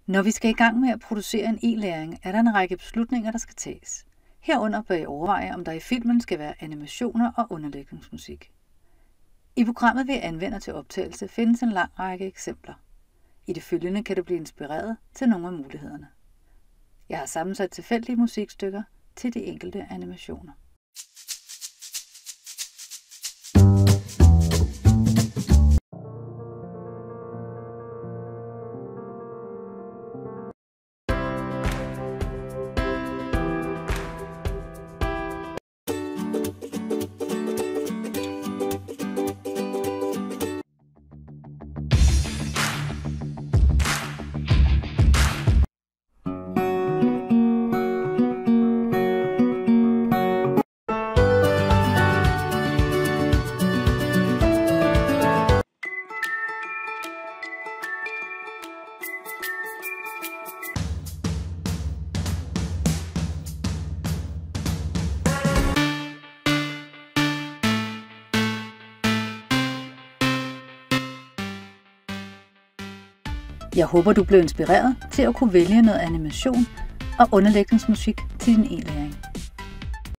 Når vi skal i gang med at producere en e-læring, er der en række beslutninger, der skal tages. Herunder bør I overveje, om der i filmen skal være animationer og underlægningsmusik. I programmet, vi anvender til optagelse, findes en lang række eksempler. I det følgende kan du blive inspireret til nogle af mulighederne. Jeg har sammensat tilfældige musikstykker til de enkelte animationer. Jeg håber, du blev inspireret til at kunne vælge noget animation og underlægningsmusik til din e-læring.